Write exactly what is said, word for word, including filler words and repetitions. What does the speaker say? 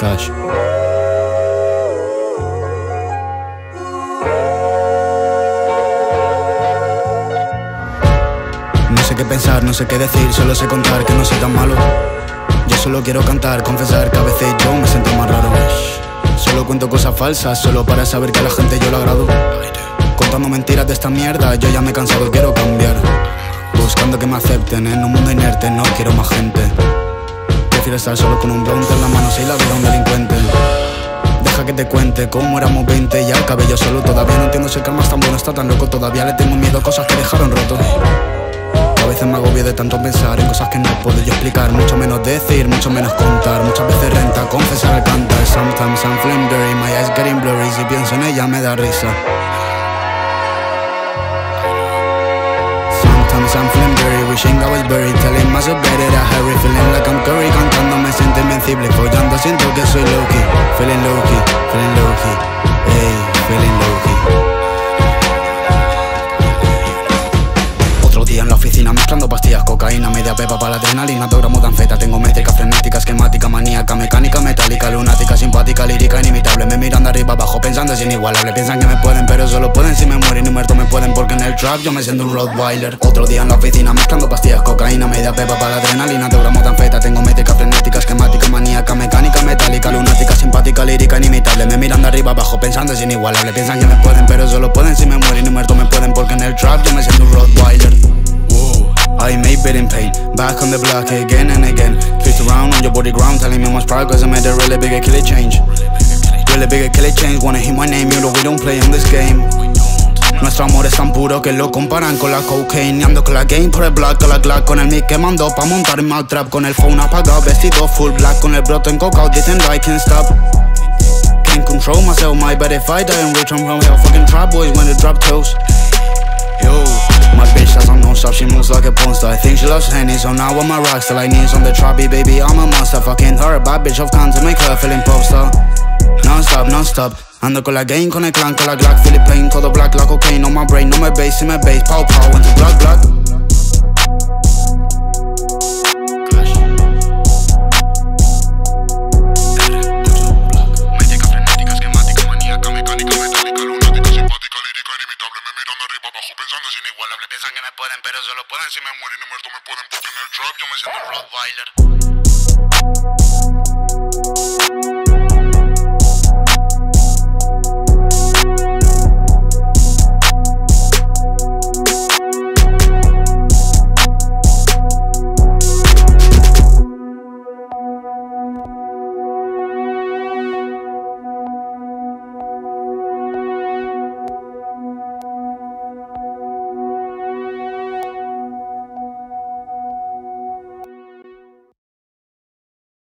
cash. No sé qué pensar, no sé qué decir, solo sé contar que no soy tan malo. Yo solo quiero cantar, confesar que a veces yo me siento más raro. Solo cuento cosas falsas, solo para saber que a la gente yo le agrado. Contando mentiras de esta mierda, yo ya me he cansado, quiero cambiar. Buscando que me acepten, en un mundo inerte no quiero más gente. Prefiero estar solo con un blunt en la mano si la vida un delincuente. Deja que te cuente cómo éramos veinte y al cabello solo. Todavía no entiendo si el karma es tan bueno, está tan loco. Todavía le tengo miedo a cosas que dejaron roto. A veces me agobio de tanto pensar en cosas que no puedo yo explicar. Mucho menos decir, mucho menos contar. Muchas veces renta confesar al cantar. Sometimes I'm feeling dirty, my eyes getting blurry. Si pienso en ella me da risa. Sometimes I'm feeling dirty, wishing I was buried. Telling myself better to hurry. Feeling like I'm Curry, cantando me siento invencible. Follando siento que soy low-key. Feeling low-key, feeling low-key. Ey, feeling low-key. En la oficina mezclando pastillas, cocaína, media pepa para la adrenalina, dos gramos de anfeta. Tengo métrica, frenética, esquemática, maníaca, mecánica, metálica, lunática, simpática, lírica, inimitable. Me miran de arriba abajo pensando es inigualable. Piensan que me pueden, pero solo pueden si me mueren y muerto me pueden. Porque en el trap yo me siento un Rottweiler. Otro día en la oficina mezclando pastillas, cocaína, media pepa para la adrenalina, dos gramos de anfeta. Tengo métrica, frenética, esquemática, maníaca, mecánica, metálica, lunática, simpática, lírica, inimitable. Me miran de arriba abajo pensando es inigualable. Piensan que me pueden, pero solo pueden si me mueren y muerto me pueden. Porque en el trap yo me siento un Rottweiler. I made bit in pain, back on the block again and again. Twist around on your body ground, telling me much progress. I made a really big killer change. Really big killer change, wanna hear my name, you know we don't play in this game. Nuestro amor es tan puro que lo comparan con la cocaine. Y ando con la game por el black, con la Glock, con el mic que mandó pa' montar en mal trap. Con el phone apagado, vestido full black, con el broto en coca, diciendo I can't stop. Can't control myself, my bad if I die and rich, I'm from hell. Fucking trap boys when they drop toes. Yo, my bitch has on non-stop, she moves like a porn star. I think she loves Henny, so now I'm a rockstar. Like knees on the trappy, baby, I'm a monster. Fucking her, a bad bitch of can to make her feeling popstar. Non-stop, non-stop, ando con la game, con el clan, con la Glock. Philip Plain, todo black, la cocaine on my brain. No my bass, in my bass, pow pow, into black, black. Pensando es inigualable, piensan que me pueden, pero solo pueden si me mueren y muerto me pueden. Porque en el trap yo me siento un Rottweiler.